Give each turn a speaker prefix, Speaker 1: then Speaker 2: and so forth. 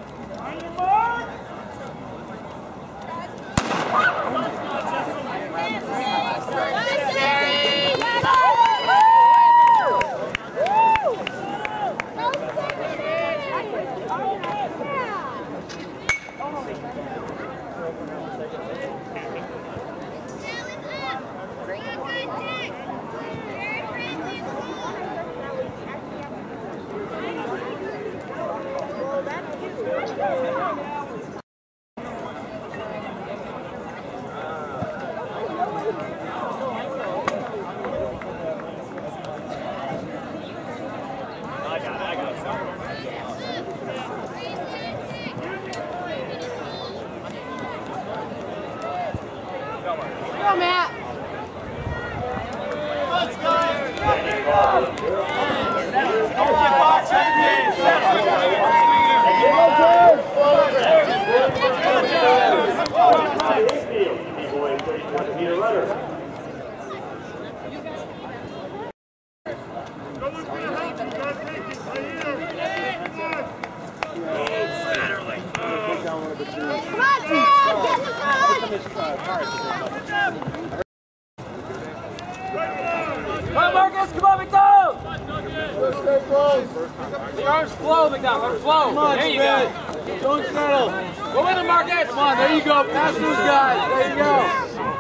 Speaker 1: Come on, Marcus! Come on, McDonald! The arms flow, McDonald. Arms flow.
Speaker 2: Come on,
Speaker 1: there you go.
Speaker 2: Don't settle.
Speaker 1: Go with him, Marcus.
Speaker 2: Come on, there you go. Pass those guys. There you go.